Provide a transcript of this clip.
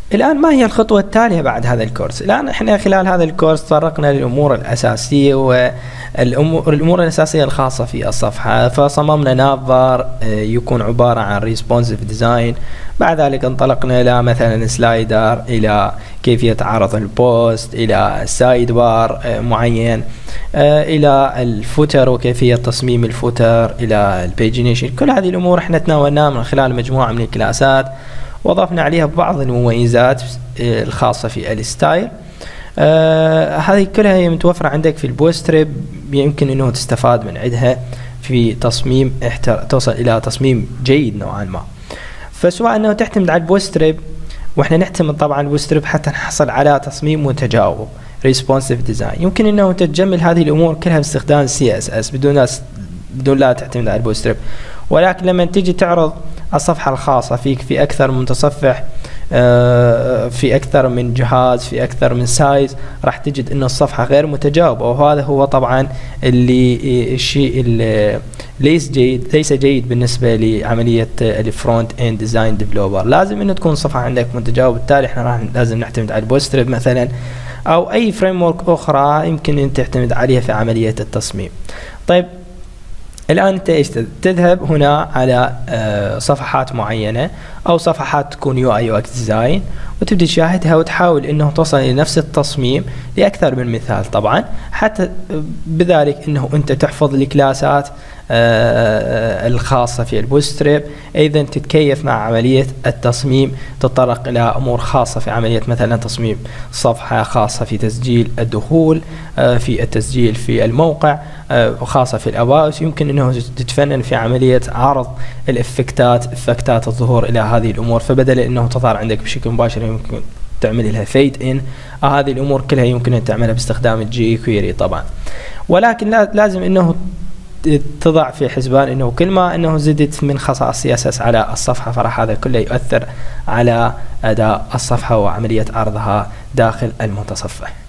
الآن ما هي الخطوة التالية بعد هذا الكورس؟ الآن احنا خلال هذا الكورس تطرقنا للأمور الأساسية والأمور الأساسية الخاصة في الصفحة، فصممنا نافبار يكون عبارة عن responsive design. بعد ذلك انطلقنا إلى مثلا سلايدر، إلى كيفية عرض البوست، إلى سايد بار معين، إلى الفوتر وكيفية تصميم الفوتر، إلى البيجينيشن. كل هذه الأمور احنا تناولناها من خلال مجموعة من الكلاسات، وضفنا عليها بعض المميزات الخاصة في الستايل. هذه كلها هي متوفرة عندك في البوستريب، يمكن انه تستفاد من عندها في تصميم توصل الى تصميم جيد نوعا ما. فسواء انه تعتمد على البوستريب، واحنا نعتمد طبعا البوستريب حتى نحصل على تصميم متجاوب responsive design. يمكن انه تتجمل هذه الامور كلها باستخدام CSS بدون لا تعتمد على البوستريب، ولكن لما تيجي تعرض الصفحة الخاصة فيك في أكثر من متصفح، في أكثر من جهاز، في أكثر من سايز، راح تجد أن الصفحة غير متجاوبة. وهذا هو طبعا الشيء اللي ليس جيد بالنسبة لعملية الفرونت اند ديزاين ديفلوبر. لازم أن تكون الصفحة عندك متجاوبة، بالتالي احنا لازم نعتمد على البوستريب مثلا أو أي فريم ورك أخرى يمكن أن تعتمد عليها في عملية التصميم. طيب الآن أنت إيش تذهب هنا على صفحات معينة أو صفحات تكون UI UX ديزاين، وتبدأ تشاهدها وتحاول أنه توصل إلى نفس التصميم لأكثر من مثال طبعا، حتى بذلك أنه أنت تحفظ الكلاسات الخاصة في البوستريب. أيضا تتكيف مع عملية التصميم، تتطرق إلى أمور خاصة في عملية مثلا تصميم صفحة خاصة في تسجيل الدخول، في التسجيل في الموقع، وخاصة في الأباوت. يمكن أنه تتفنن في عملية عرض افكتات الظهور إلى هذه الأمور، فبدل أنه تظهر عندك بشكل مباشر يمكن تعمل لها فيد إن. هذه الأمور كلها يمكن أن تعملها باستخدام الجي كويري طبعا، ولكن لازم أنه تضع في حسبان أنه كل ما أنه زدت من خصائص CSS على الصفحة، فراح هذا كله يؤثر على أداء الصفحة وعملية عرضها داخل المتصفح.